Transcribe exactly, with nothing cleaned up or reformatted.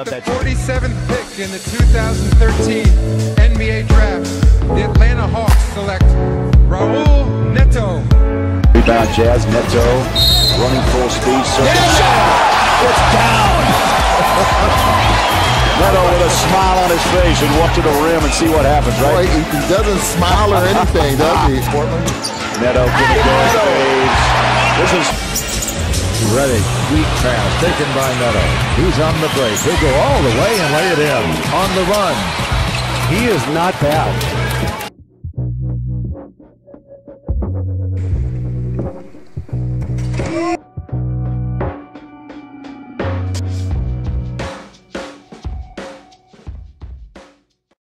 With the that. forty-seventh pick in the two thousand thirteen N B A Draft, the Atlanta Hawks select Raul Neto. Rebound Jazz, Neto running full speed. Yeah! It's down! Neto with a smile on his face and walk to the rim and see what happens, right? Boy, he, he doesn't smile or anything, does he? Portland. Neto giving going fades. This is ready. Deep pass taken by Neto. He's on the break. He'll go all the way and lay it in. On the run. He is not bad.